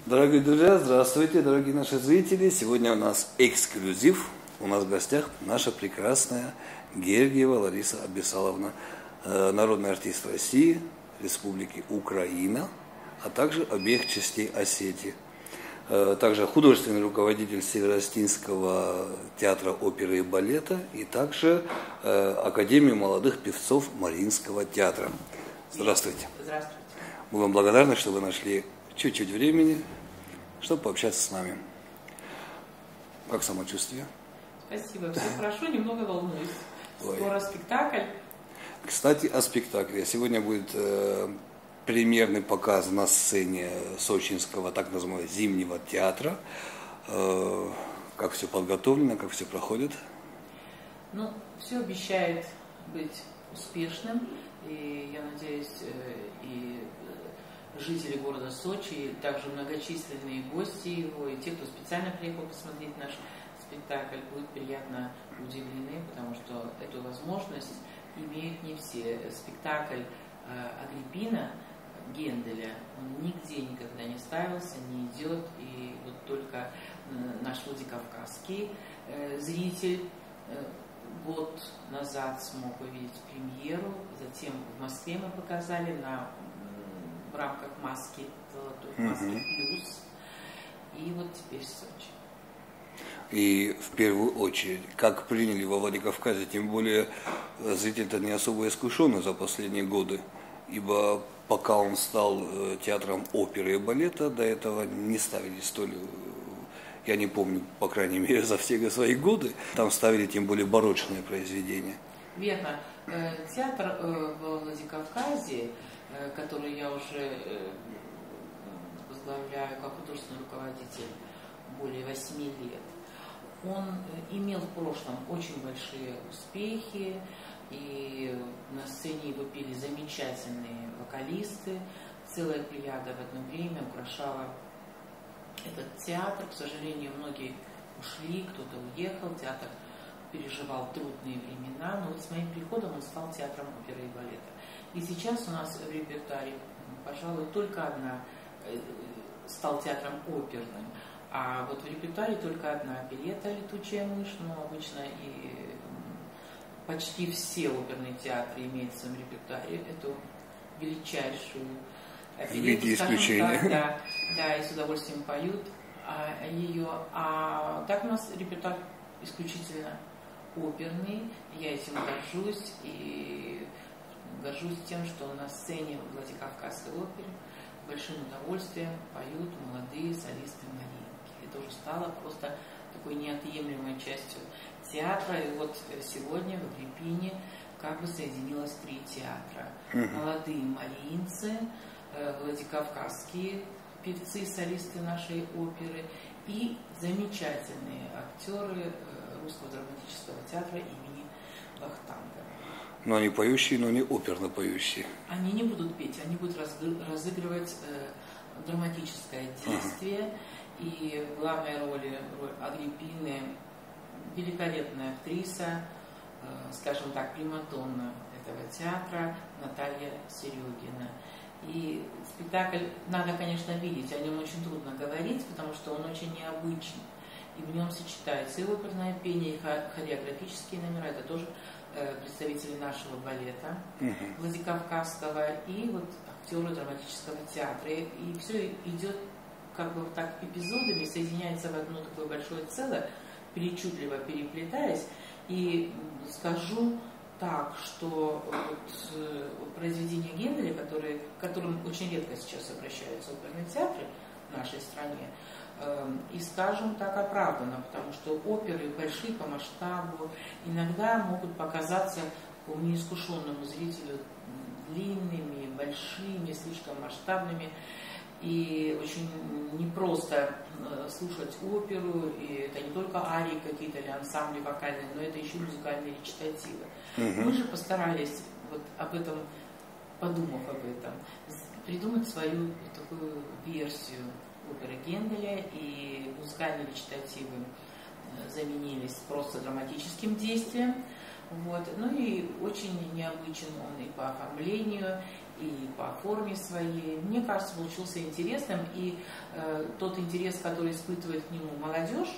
Дорогие друзья, здравствуйте, дорогие наши зрители. Сегодня у нас эксклюзив. У нас в гостях наша прекрасная Гергиева Лариса Абисаловна, народный артист России, Республики Украина, а также обеих частей Осетии. Также художественный руководитель Северостинского театра оперы и балета и также Академии молодых певцов Мариинского театра. Здравствуйте. Здравствуйте. Мы вам благодарны, что вы нашли чуть-чуть времени, чтобы пообщаться с нами. Как самочувствие? Спасибо, все хорошо, немного волнуюсь. Скоро спектакль. Кстати, о спектакле. Сегодня будет премьерный показ на сцене Сочинского так называемого Зимнего театра. Как все подготовлено, как все проходит? Ну, все обещает быть успешным. И я надеюсь, и жители города Сочи, и также многочисленные гости его, и те, кто специально приехал посмотреть наш спектакль, будут приятно удивлены, потому что эту возможность имеют не все. Спектакль Агриппина Генделя, он нигде никогда не ставился, не идет, и вот только наш Владикавказский зритель год назад смог увидеть премьеру, затем в Москве мы показали в рамках маски, золотой маски плюс, и вот теперь в Сочи. И в первую очередь, как приняли во Владикавказе, тем более зритель-то не особо искушенный за последние годы, ибо пока он стал театром оперы и балета, до этого не ставили столь, я не помню, по крайней мере, за все свои годы, там ставили тем более барочные произведения. Верно. Театр в Владикавказе, который я уже возглавляю как художественный руководитель более 8 лет, он имел в прошлом очень большие успехи, и на сцене его пели замечательные вокалисты, целая плеяда в одно время украшала этот театр. К сожалению, многие ушли, кто-то уехал, театр переживал трудные времена, но вот с моим приходом он стал театром оперы и балета. И сейчас у нас в репертуаре, пожалуй, только одна стал театром оперным, а вот в репертуаре только одна оперетта «Летучая мышь», но обычно и почти все оперные театры имеют в своем репертуаре эту величайшую оперетту, скажем так, да, и с удовольствием поют ее. А так у нас репертуар исключительно оперный, я этим горжусь, и горжусь тем, что на сцене Владикавказской оперы большим удовольствием поют молодые солисты Мариинки. Это уже стало просто такой неотъемлемой частью театра. И вот сегодня в Агриппине как бы соединилось 3 театра. Молодые мариинцы, владикавказские певцы, солисты нашей оперы и замечательные актеры Русского драматического театра имени Вахтанга. Но они поющие, но не оперно поющие. Они не будут петь, они будут разыгрывать драматическое действие. И в главной роли роль Агриппины великолепная актриса, скажем так, примадонна этого театра Наталья Серегина. И спектакль надо, конечно, видеть, о нем очень трудно говорить, потому что он очень необычный. И в нем сочетается и оперное пение, и хореографические номера, это тоже представители нашего балета Владикавказского, и вот актеры драматического театра. И все идет как бы вот так эпизодами, соединяется в одно такое большое целое, причудливо переплетаясь. И скажу так, что вот произведения Генделя, к которым очень редко сейчас обращаются оперные театры в нашей стране, и, скажем так, оправдано, потому что оперы большие по масштабу иногда могут показаться неискушенному зрителю длинными, большими, слишком масштабными, и очень непросто слушать оперу, и это не только арии какие-то или ансамбли вокальные, но это еще музыкальные речитативы. Мы же постарались, вот об этом, подумав об этом, придумать свою такую версию оперы Генделя, и музыкальные речитативы заменились просто драматическим действием. Вот. Ну и очень необычен он и по оформлению, и по форме своей. Мне кажется, получился интересным, и тот интерес, который испытывает к нему молодежь,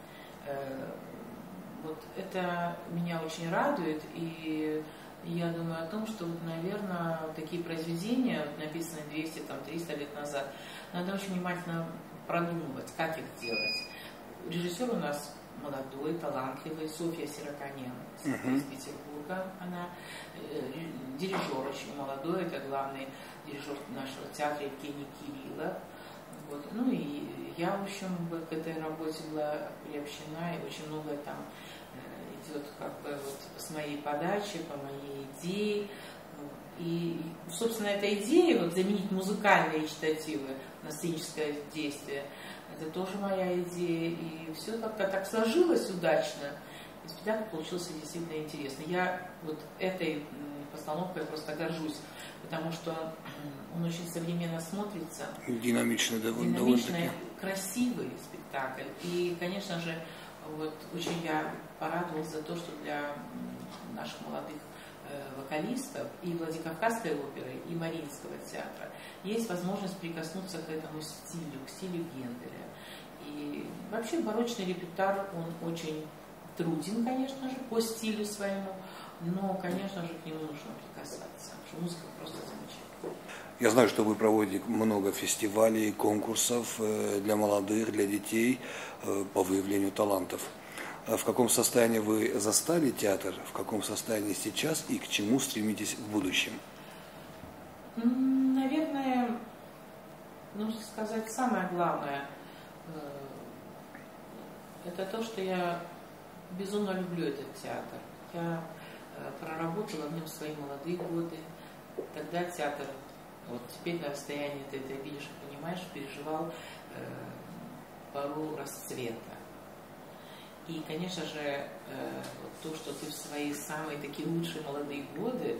вот это меня очень радует, и я думаю о том, что, вот, наверное, такие произведения, написанные 200-300 лет назад, надо очень внимательно продумывать, как их делать. Режиссер у нас молодой, талантливый, Софья Сироконян из Петербурга. Она дирижер очень молодой, это главный дирижер нашего театра Евгений Кириллов. Вот. Ну и я, в общем, к этой работе была приобщена, и очень многое там идет как бы вот с моей подачи, по моей идее. И, собственно, эта идея вот заменить музыкальные читативы на сценическое действие, это тоже моя идея. И все как-то так сложилось удачно. И спектакль получился действительно интересный. Я вот этой постановкой просто горжусь, потому что он очень современно смотрится. Динамичный, динамичный, красивый спектакль. И, конечно же, вот очень я порадовалась за то, что для наших молодых вокалистов и Владикавказской оперы, и Мариинского театра есть возможность прикоснуться к этому стилю, к стилю Генделя. И вообще барочный репертуар, он очень труден, конечно же, по стилю своему, но, конечно же, к нему нужно прикасаться, потому что музыка просто замечательная. Я знаю, что вы проводите много фестивалей, конкурсов для молодых, для детей по выявлению талантов. В каком состоянии вы застали театр, в каком состоянии сейчас и к чему стремитесь в будущем? Наверное, нужно сказать самое главное. Это то, что я безумно люблю этот театр. Я проработала в нем свои молодые годы. Тогда театр, вот теперь на расстоянии ты это видишь и понимаешь, переживал пору расцвета. И, конечно же, то, что ты в свои самые такие лучшие молодые годы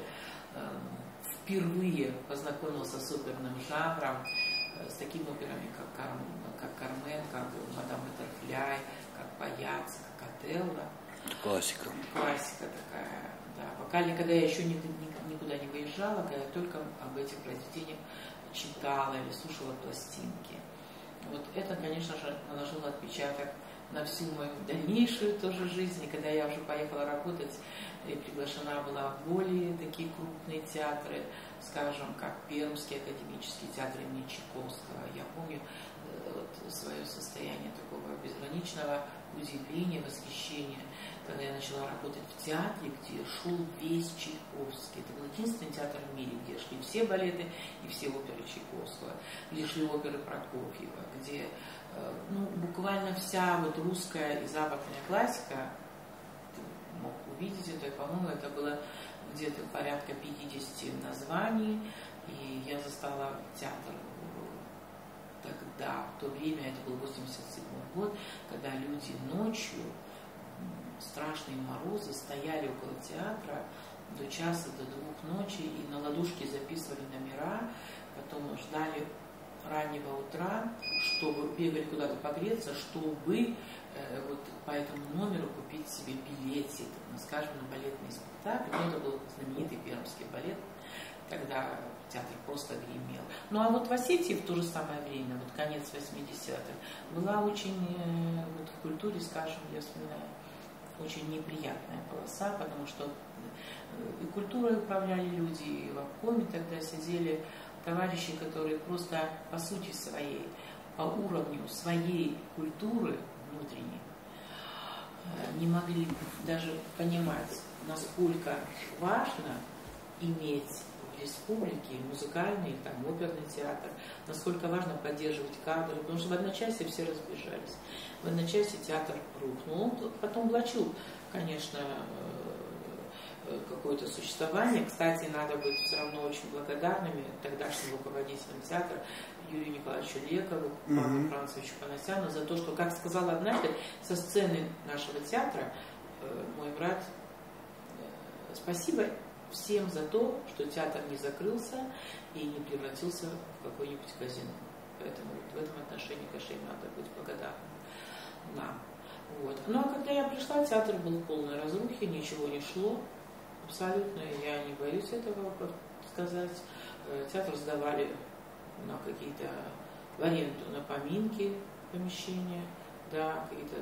впервые познакомился с оперным жанром, с такими операми, как Кармен, как Мадам Баттерфляй, как Паяц, как Отелло. Классика. Классика такая, да. Пока никогда я еще никуда не выезжала, когда я только об этих произведениях читала или слушала пластинки. Вот это, конечно же, наложило отпечаток на всю мою дальнейшую тоже жизнь. И когда я уже поехала работать и приглашена была в более такие крупные театры, скажем, как Пермский академический театр имени Чайковского, я помню вот свое состояние такого безграничного удивления, восхищения, когда я начала работать в театре, где шел весь Чайковский. Это был единственный театр в мире, где шли все балеты и все оперы Чайковского, где шли оперы Прокофьева, где буквально вся вот русская и западная классика, ты мог увидеть это, по-моему, это было где-то порядка 50 названий, и я застала театр тогда, в то время, это был 87 год, когда люди ночью, страшные морозы, стояли около театра до часа, до 2 ночи, и на ладошке записывали номера, потом ждали раннего утра, чтобы бегали куда-то погреться, чтобы вот по этому номеру купить себе билетик, скажем, на балетный спектакль. Это был знаменитый пермский балет, тогда театр просто гремел. Ну а вот в Осетии в то же самое время, вот конец 80-х, была очень, вот в культуре, скажем, я вспоминаю, очень неприятная полоса, потому что и культурой управляли люди, и в обкоме тогда сидели товарищи, которые просто по сути своей, по уровню своей культуры внутренней не могли даже понимать, насколько важно иметь в республике музыкальный, там, оперный театр, насколько важно поддерживать кадры, потому что в одночасье все разбежались. В одночасье театр рухнул, он потом влачил, конечно, какое-то существование. Кстати, надо быть все равно очень благодарными тогдашним руководителям театра Юрию Николаевичу Лекову, Павлу Францевичу Панасяну за то, что, как сказал однажды, со сцены нашего театра мой брат, спасибо всем за то, что театр не закрылся и не превратился в какой-нибудь казино. Поэтому в этом отношении, конечно, им надо быть благодарным нам. Вот. Ну а когда я пришла, театр был в полной разрухе, ничего не шло. Абсолютно, я не боюсь этого сказать. Театр сдавали на какие-то в аренду, на поминки помещения, да, какие-то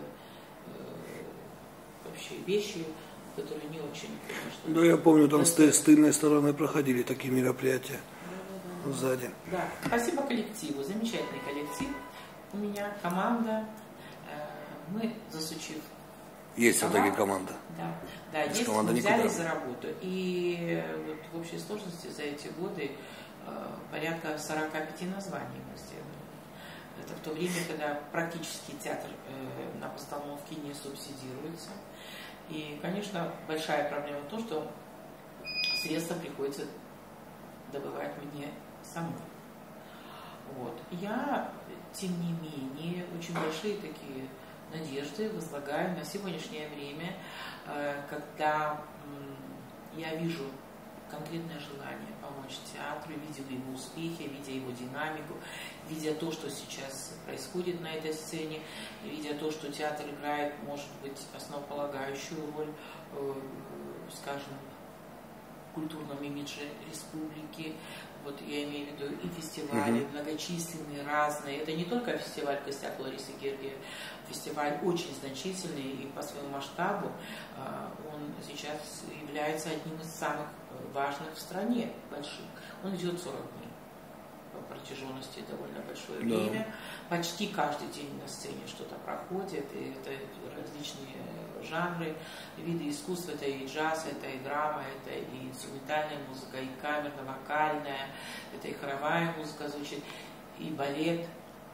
вообще вещи, которые не очень, конечно. Да, я помню, там с тыльной стороны проходили такие мероприятия сзади. Да, спасибо коллективу, замечательный коллектив у меня, команда. Мы, засучив. Есть все-таки команда. Да, да, есть, мы взялись за работу. И вот в общей сложности за эти годы порядка 45 названий мы сделали. Это в то время, когда практически театр на постановке не субсидируется. И, конечно, большая проблема в том, что средства приходится добывать мне самой. Вот. Я, тем не менее, очень большие такие надежды возлагаю на сегодняшнее время, когда я вижу конкретное желание помочь театру, видя его успехи, видя его динамику, видя то, что сейчас происходит на этой сцене, видя то, что театр играет, может быть, основополагающую роль, скажем, в культурном имидже республики. Вот я имею в виду и фестивали, многочисленные, разные. Это не только фестиваль в гостях Ларисы Гергиевой, фестиваль очень значительный и по своему масштабу он сейчас является одним из самых важных в стране, больших. Он идет 40 дней по протяженности довольно большое время. Почти каждый день на сцене что-то проходит, и это различные жанры, виды искусства, это и джаз, это и драма, это и инструментальная музыка, и камерно-вокальная, это и хоровая музыка звучит, и балет.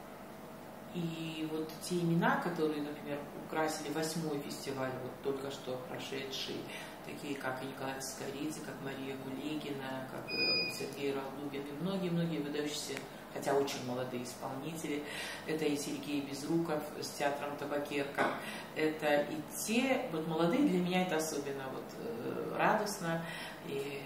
И вот те имена, которые, например, украсили 8-й фестиваль, вот только что прошедший, такие как Николай Скоридзе, как Мария Гулегина, как Сергей Ралдугин, и многие-многие выдающиеся, хотя очень молодые исполнители. Это и Сергей Безруков с театром «Табакерка». Это и те, вот молодые, для меня это особенно вот радостно и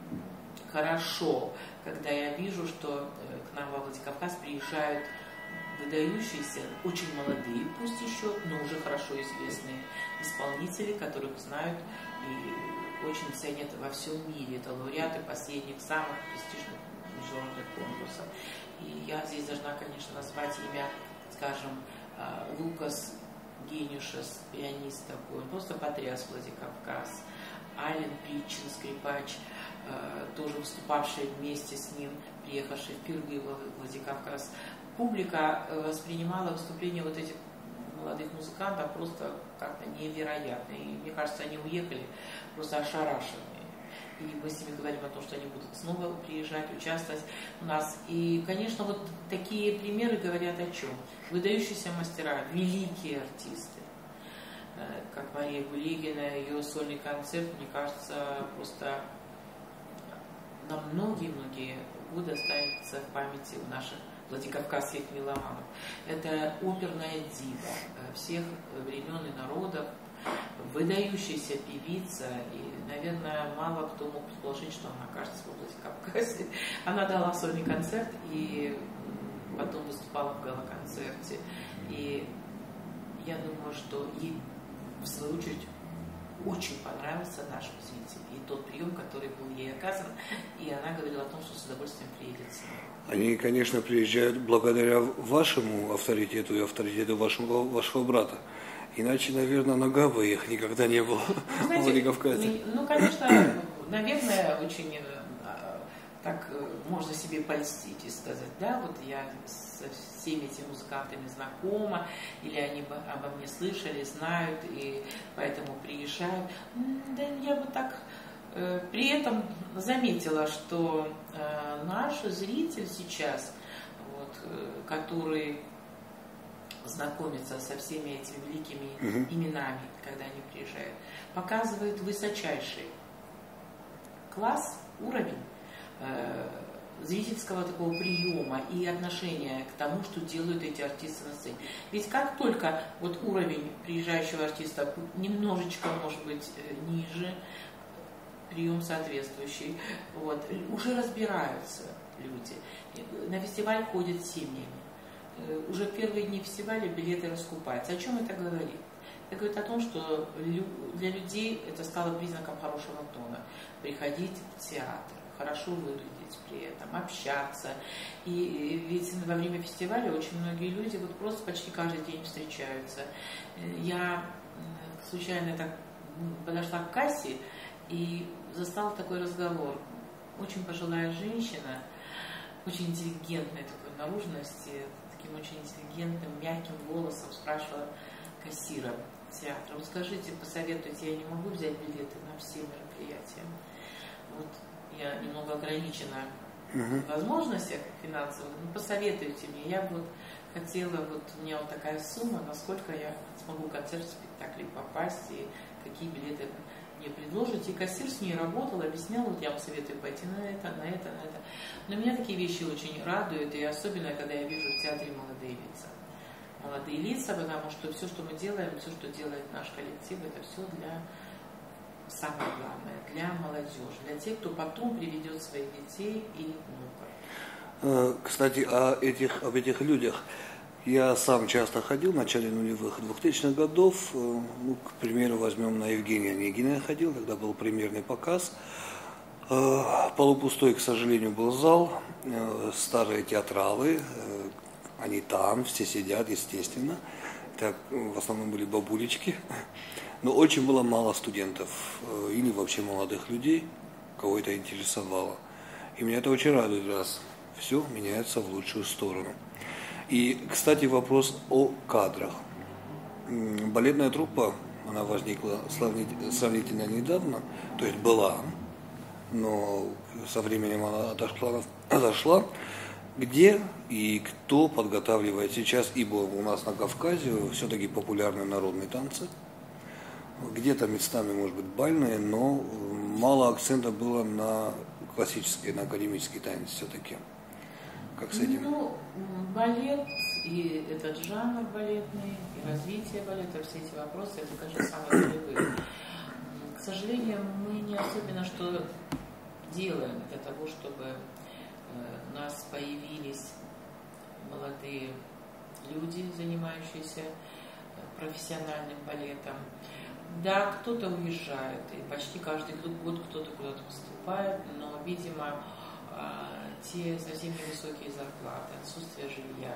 хорошо, когда я вижу, что к нам во Владикавказ приезжают выдающиеся, очень молодые, пусть еще, но уже хорошо известные исполнители, которых знают и очень ценят во всем мире. Это лауреаты последних самых престижных международных конкурсов. И я здесь должна, конечно, назвать имя, скажем, Лукас Гениушес, пианист такой, он просто потряс Владикавказ. Айлен Причин, скрипач, тоже выступавший вместе с ним, приехавший впервые в Владикавказ. Публика воспринимала выступление вот этих молодых музыкантов просто как-то невероятно. И мне кажется, они уехали просто ошарашенные. И мы с ними говорим о том, что они будут снова приезжать, участвовать у нас. И, конечно, вот такие примеры говорят о чем? Выдающиеся мастера, великие артисты, как Мария Гулегина, ее сольный концерт, мне кажется, просто на многие-многие годы останется в памяти у наших владикавказских меломанов. Это оперная дива всех времен и народов, выдающаяся певица, и, наверное, мало кто мог предположить, что она окажется во Владикавказе. Она дала сольный концерт и потом выступала в гала-концерте. И я думаю, что ей, в свою очередь, очень понравился наш зритель и тот прием, который был ей оказан, и она говорила о том, что с удовольствием приедет с ней. Они, конечно, приезжают благодаря вашему авторитету и авторитету вашего брата. Иначе, наверное, нога бы их никогда не было в Владикавказе. Ну, конечно, наверное, очень так можно себе польстить и сказать, да, вот я со всеми этими музыкантами знакома, или они обо мне слышали, знают, и поэтому приезжают. Да, я бы так при этом заметила, что наш зритель сейчас, вот, который знакомится со всеми этими великими именами, когда они приезжают, показывает высочайший класс, уровень зрительского такого приема и отношения к тому, что делают эти артисты на сцене. Ведь как только вот уровень приезжающего артиста немножечко, может быть, ниже, прием соответствующий, вот, уже разбираются люди. На фестиваль ходят семьями. Уже в первые дни фестиваля билеты раскупаются. О чем это говорит? Это говорит о том, что для людей это стало признаком хорошего тона. Приходить в театр, хорошо выглядеть при этом, общаться. И ведь во время фестиваля очень многие люди вот просто почти каждый день встречаются. Я случайно так подошла к кассе и застала такой разговор. Очень пожилая женщина, очень интеллигентной такой наружности, таким очень интеллигентным, мягким голосом спрашивала кассира театра: вот скажите, посоветуйте, я не могу взять билеты на все мероприятия. Вот я немного ограничена в возможностях финансовых, но посоветуйте мне, я вот хотела, вот у меня вот такая сумма, насколько я смогу в концерт, спектакль попасть, и какие билеты мне предложите. И кассир с ней работал, объяснял, вот я вам советую пойти на это, на это, на это. Но меня такие вещи очень радуют, и особенно, когда я вижу в театре молодые лица. Молодые лица, потому что все, что мы делаем, все, что делает наш коллектив, это все для, самое главное, для молодежи, для тех, кто потом приведет своих детей и внуков. Кстати, об этих людях. Я сам часто ходил в начале нулевых 2000-х годов. Ну, к примеру, возьмем на Евгения Онегина я ходил, когда был премьерный показ. Полупустой, к сожалению, был зал. Старые театралы, они там, все сидят, естественно. Так, в основном были бабулечки. Но очень было мало студентов или вообще молодых людей, кого это интересовало. И меня это очень радует, раз все меняется в лучшую сторону. И, кстати, вопрос о кадрах. Балетная труппа, она возникла сравнительно недавно, то есть была, но со временем она отошла. Где и кто подготавливает сейчас, ибо у нас на Кавказе все-таки популярны народные танцы. Где-то местами, может быть, бальные, но мало акцента было на классический, на академический танец все-таки. Как с этим? Ну, балет и этот жанр балетный, и развитие балета, все эти вопросы, это, конечно, самые ключевые. К сожалению, мы не особенно что делаем для того, чтобы у нас появились молодые люди, занимающиеся профессиональным балетом. Да, кто-то уезжает, и почти каждый год кто-то куда-то поступает, но, видимо, те совсем невысокие зарплаты, отсутствие жилья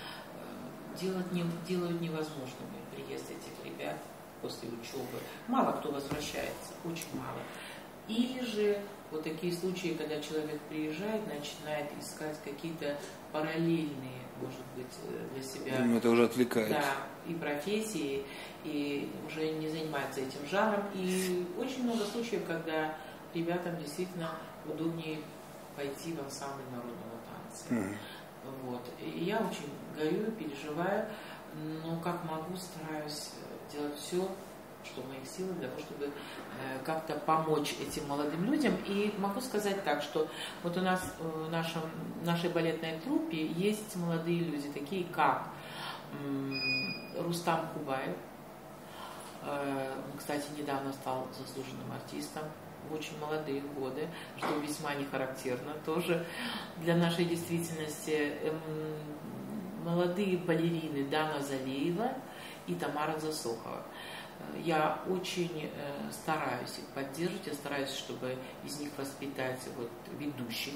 делают невозможными приезд этих ребят после учебы. Мало кто возвращается, очень мало. Или же вот такие случаи, когда человек приезжает, начинает искать какие-то параллельные, может быть, для себя. Это уже отвлекает. Да, и профессии, и уже не занимается этим жанром. И очень много случаев, когда ребятам действительно удобнее пойти в ансамбль народного танца. Вот. И я очень горю, переживаю, но как могу, стараюсь делать все, что в моих силах, для того, чтобы как-то помочь этим молодым людям. И могу сказать так, что вот у нас в нашей балетной труппе есть молодые люди, такие как Рустам Кубаев. Он, кстати, недавно стал заслуженным артистом в очень молодые годы, что весьма не характерно тоже для нашей действительности. Молодые балерины Дана Залеева и Тамара Засохова. Я очень стараюсь их поддерживать, я стараюсь, чтобы из них воспитать вот ведущих,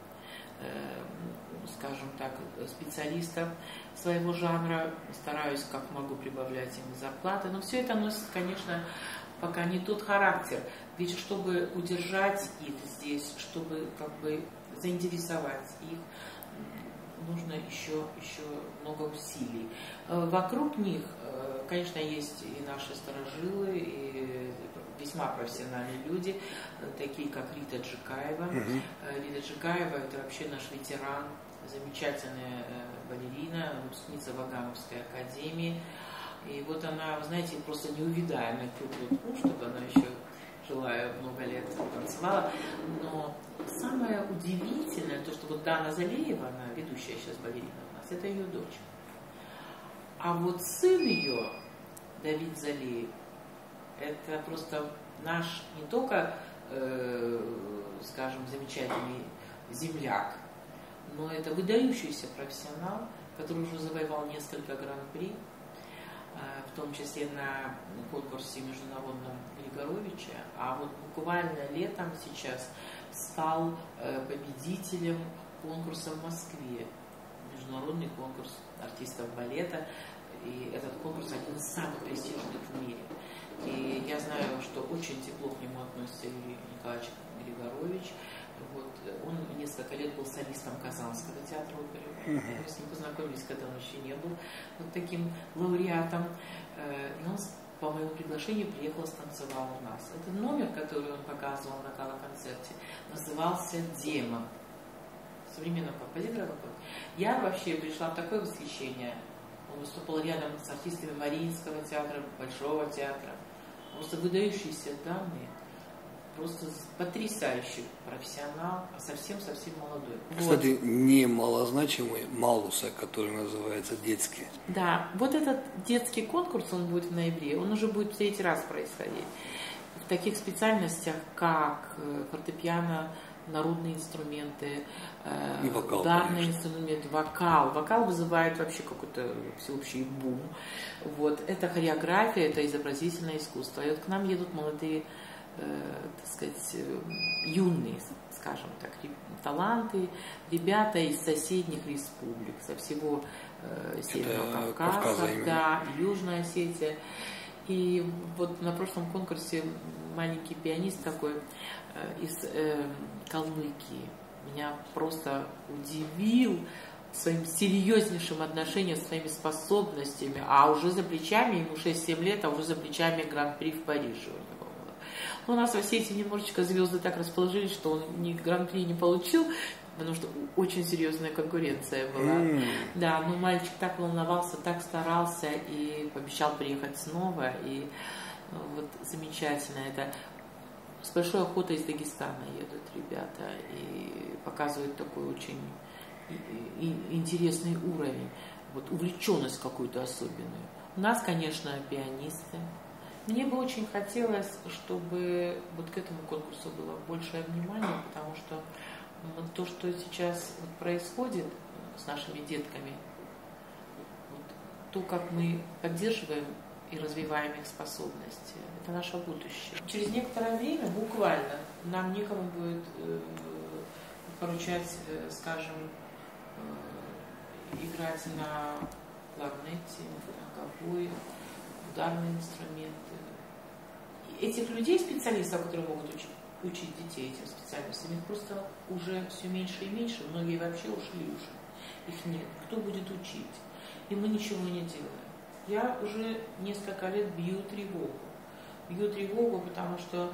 скажем так, специалистов своего жанра, стараюсь как могу прибавлять им зарплаты, но все это носит, конечно, пока не тот характер, ведь чтобы удержать их здесь, чтобы как бы заинтересовать их, нужно еще много усилий. Вокруг них, конечно, есть и наши старожилы, и весьма профессиональные люди, такие как Рита Джикаева. Рита Джикаева — это вообще наш ветеран, замечательная балерина, выпускница Вагановской академии. И вот она, вы знаете, просто неувидаемый круглый пуш, чтобы она еще жила много лет танцевала. Но самое удивительное, то, что вот Дана Залеева, она ведущая сейчас балерина у нас, это ее дочь. А вот сын ее, Давид Залеев, это просто наш не только, скажем, замечательный земляк, но это выдающийся профессионал, который уже завоевал несколько гран-при, в том числе на конкурсе международном Григоровича. А вот буквально летом сейчас стал победителем конкурса в Москве, международный конкурс артистов балета, и этот конкурс один из самых престижных в мире. И я знаю, что очень тепло к нему относится Юрий Николаевич Григорович. Вот, он несколько лет был солистом Казанского театра оперы. Мы с ним познакомились, когда он еще не был вот таким лауреатом. И он по моему приглашению приехал и станцевал у нас. Этот номер, который он показывал на гала-концерте, назывался «Демон». Современного композитора. Я вообще пришла в такое восхищение. Он выступал рядом с артистами Мариинского театра, Большого театра. Просто выдающиеся данные. Просто потрясающий профессионал, а совсем-совсем молодой. Кстати, вот. Не малозначимый Малуса, который называется детский. Да, вот этот детский конкурс, он будет в ноябре, он уже будет в третий раз происходить. В таких специальностях, как фортепиано, народные инструменты, вокал, ударные инструменты, вокал. Вокал вызывает вообще какой-то всеобщий бум. Вот. Это хореография, это изобразительное искусство. И вот к нам едут молодые, так сказать, юные, скажем так, таланты, ребята из соседних республик, со всего Северного Кавказа, да, Южная Осетия. И вот на прошлом конкурсе маленький пианист такой из Калмыкии меня просто удивил своим серьезнейшим отношением, своими способностями, а уже за плечами, ему 6-7 лет, а уже за плечами гран-при в Париже у него было. Но у нас в Осетии немножечко звезды так расположились, что он ни гран-при не получил, потому что очень серьезная конкуренция была. Да, но мальчик так волновался, так старался и пообещал приехать снова. И вот замечательно это. С большой охотой из Дагестана едут ребята и показывают такой очень интересный уровень, вот увлеченность какую-то особенную. У нас, конечно, пианисты. Мне бы очень хотелось, чтобы вот к этому конкурсу было большее внимание, потому что вот то, что сейчас вот происходит с нашими детками, вот, то, как мы поддерживаем и развиваем их способности, это наше будущее. Через некоторое время, буквально, нам некому будет поручать, скажем, играть на кларнете, на гобое, ударные инструменты. Этих людей, специалистов, которые могут учить детей этим специальностям, их просто уже все меньше и меньше, многие вообще ушли уже, их нет. Кто будет учить? И мы ничего не делаем. Я уже несколько лет бью тревогу, потому что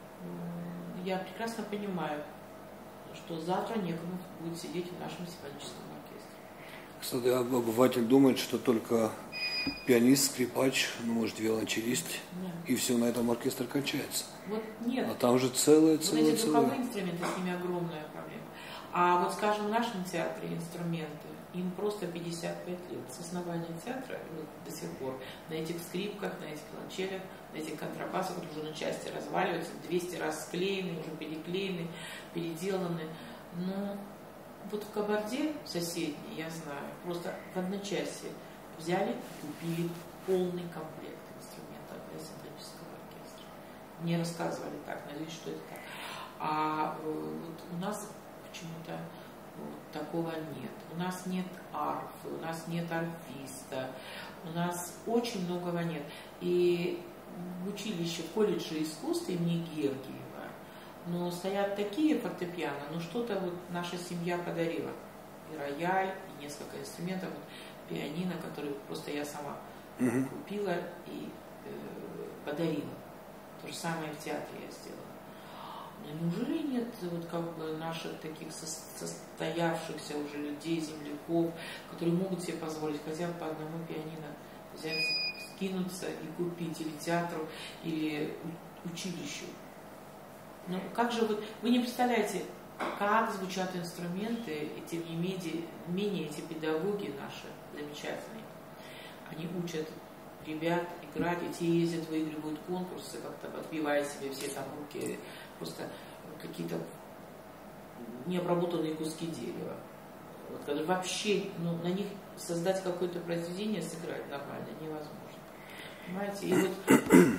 я прекрасно понимаю, что завтра некому будет сидеть в нашем симфоническом оркестре. Кстати, обыватель думает, что только пианист, скрипач, ну, может, виолончелист, и все, на этом оркестр кончается. Вот нет. А там же целые. Вот эти духовые инструменты, с ними огромная проблема. А вот, скажем, в нашем театре инструменты, им просто 55 лет. С основания театра вот, до сих пор на этих скрипках, на этих виолончелях, на этих контрабасах уже на части разваливаются, 200 раз склеены, уже переклеены, переделаны. Но вот в Кабарде соседней, я знаю, просто в одночасье взяли и купили полный комплект инструментов для симфонического оркестра. Мне рассказывали так, надеюсь, что это так. А вот у нас почему-то вот такого нет. У нас нет арфы, у нас нет арфиста, у нас очень многого нет. И в училище, в колледже искусств имени Гергиева, но стоят такие фортепиано, но что-то вот наша семья подарила. И рояль, и несколько инструментов, вот, пианино, которые просто я сама купила и подарила. То же самое в театре я сделала. Но неужели нет вот как бы наших таких состоявшихся уже людей, земляков, которые могут себе позволить хотя бы по одному пианино взять, скинуться и купить или театру, или училищу? Ну как же вот, вы не представляете, как звучат инструменты, и тем не менее эти педагоги наши замечательные, они учат ребят играть, и те ездят, выигрывают конкурсы, как-то подбивая себе все там руки, просто какие-то необработанные куски дерева. Вот, когда вообще на них создать какое-то произведение, сыграть нормально невозможно. Понимаете? И вот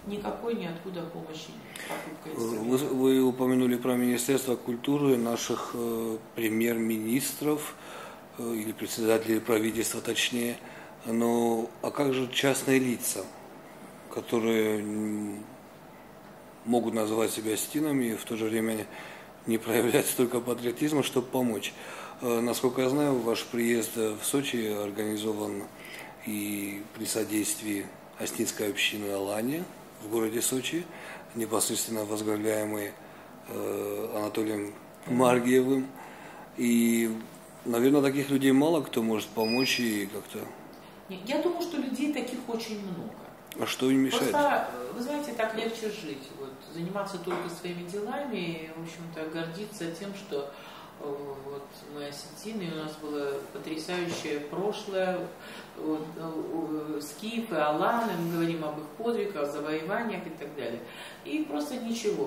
никакой ниоткуда помощи покупка Вы упомянули про Министерство культуры, наших премьер-министров или председателей правительства точнее. Но а как же частные лица, которые могут называть себя стинами и в то же время не проявлять столько патриотизма, чтобы помочь? Насколько я знаю, ваш приезд в Сочи организован и при содействии Остинской общины Алания в городе Сочи, непосредственно возглавляемой Анатолием Маргиевым. И, наверное, таких людей мало кто может помочь и как-то... Я думаю, что людей таких очень много. А что им мешает? Просто, вы знаете, так легче жить. Вот, заниматься только своими делами и, в общем-то, гордиться тем, что вот мы осетины, у нас было потрясающее прошлое, вот, скифы, аланы, мы говорим об их подвигах, завоеваниях и так далее. И просто ничего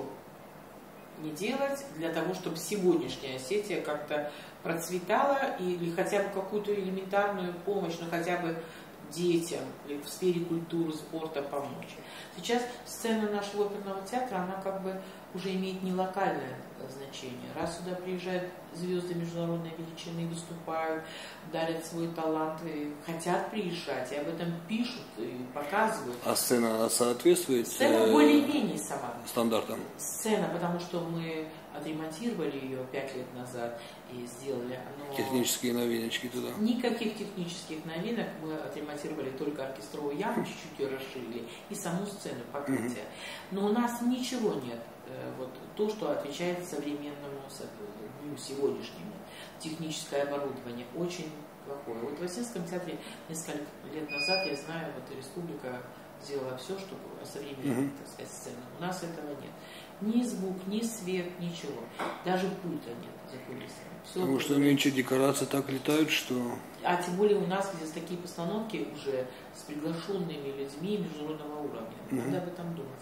не делать для того, чтобы сегодняшняя Осетия как-то процветала или хотя бы какую-то элементарную помощь, ну хотя бы детям или в сфере культуры, спорта помочь. Сейчас сцена нашего оперного театра, она как бы уже имеет не локальное значение. Раз сюда приезжают звезды международной величины, выступают, дарят свой талант, и хотят приезжать, и об этом пишут и показывают. А сцена соответствует Сцена более-менее сама. стандартам? Сцена, потому что мы отремонтировали ее 5 лет назад и сделали. Но Технические новиночки туда? никаких технических новинок. Мы отремонтировали только оркестровую яму, чуть-чуть ее расширили, и саму сцену покрытия. Но у нас ничего нет. Вот то, что отвечает современному дню сегодняшнему. Техническое оборудование очень плохое. Вот в Осетинском театре несколько лет назад, я знаю, вот республика сделала все, чтобы осовременить, так сказать, сцену. У нас этого нет. Ни звук, ни свет, ничего. Даже пульта нет за кулисами. Все. Потому что нынче декорации так летают, что... А тем более у нас здесь такие постановки уже с приглашенными людьми международного уровня. Надо об этом думать.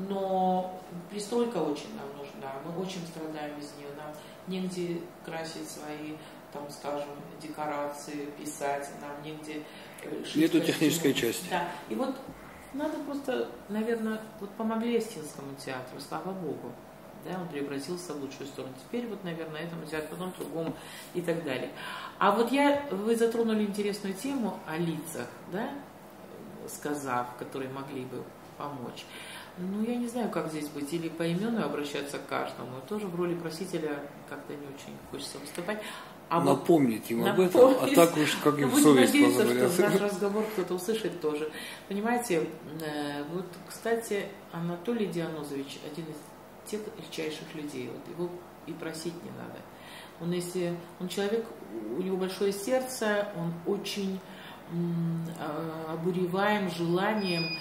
Но пристройка очень нам нужна. Мы очень страдаем без нее. Нам негде красить свои, там, скажем, декорации, писать. Нам негде шить. Нету технической части. Да. И вот надо просто, наверное, вот помогли Остинскому театру, слава Богу. Да, он преобразился в лучшую сторону. Теперь вот, наверное, этому театру, потом другому и так далее. А вот вы затронули интересную тему о лицах, да, сказав, которые могли бы помочь. Ну, я не знаю, как здесь быть, или поименно обращаться к каждому. Тоже в роли просителя как-то не очень хочется выступать. А напомнить им об этом, а так уж как им совесть позволяет. Что наш разговор кто-то услышит тоже. Понимаете, вот, кстати, Анатолий Дианозович один из тех редчайших людей. Вот его и просить не надо. Он человек, у него большое сердце, он очень обуреваем желанием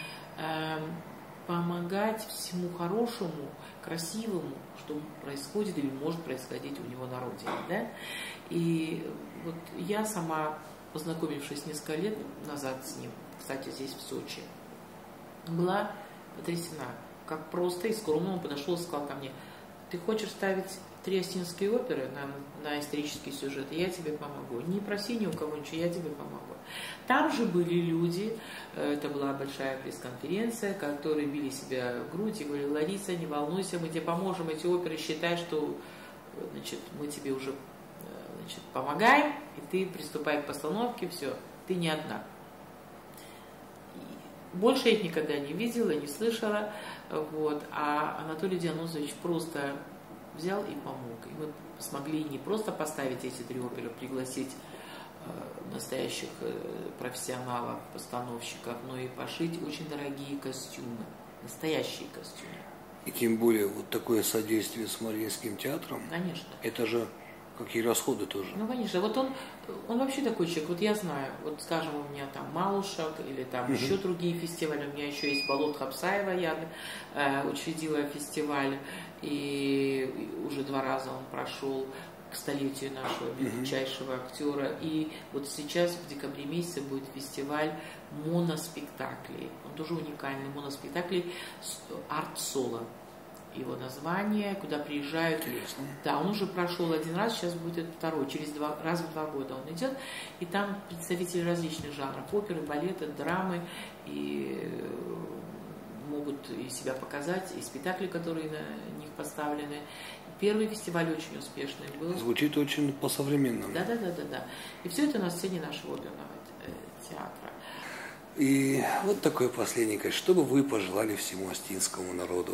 помогать всему хорошему, красивому, что происходит или может происходить у него на родине. Да? И вот я сама, познакомившись несколько лет назад с ним, кстати, здесь в Сочи, была потрясена, как просто и скромно он подошел и сказал ко мне: ты хочешь ставить 3 остинские оперы на исторический сюжет, я тебе помогу. Не проси ни у кого ничего, я тебе помогу. Там же были люди, это была большая пресс-конференция, которые били себя в грудь и говорили: Лариса, не волнуйся, мы тебе поможем, эти оперы, считай, что значит, мы тебе уже помогаем, и ты приступай к постановке, все, ты не одна. Больше я их никогда не видела, не слышала. Вот. А Анатолий Дианозович просто взял и помог. И мы смогли не просто поставить эти 3 оперы, пригласить настоящих профессионалов, постановщиков, но и пошить очень дорогие костюмы, настоящие костюмы. И тем более вот такое содействие с Мариинским театром. Конечно. Это же какие расходы тоже. Ну, конечно. Вот он вообще такой человек. Вот я знаю, вот скажем, у меня там Малушек или там еще другие фестивали. У меня еще есть Болот Хапсаева, я учредила фестиваль, и уже 2 раза он прошел к столетию нашего величайшего актера. И вот сейчас в декабре месяце будет фестиваль моноспектаклей. Он тоже уникальный моноспектакль арт-соло. Его название, куда приезжают. Интересно. Да, он уже прошел 1 раз, сейчас будет 2, раз в 2 года он идет. И там представители различных жанров: оперы, балеты, драмы и могут и себя показать, и спектакли, которые на них поставлены. Первый фестиваль очень успешный был. Звучит очень по-современному. Да. И все это на сцене нашего оперного театра. И вот такое последнее. Что бы вы пожелали всему остинскому народу?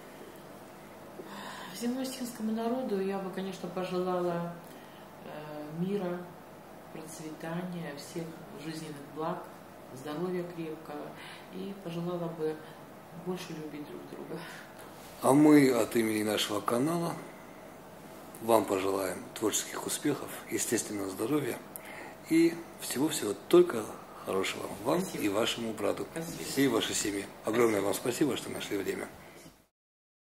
Всему остинскому народу я бы, конечно, пожелала мира, процветания, всех жизненных благ, здоровья крепкого. И пожелала бы больше любить друг друга. А мы от имени нашего канала вам пожелаем творческих успехов, естественно, здоровья и всего-всего только хорошего вам. Спасибо. И вашему брату, спасибо. Всей вашей семье. Огромное вам спасибо, что нашли время.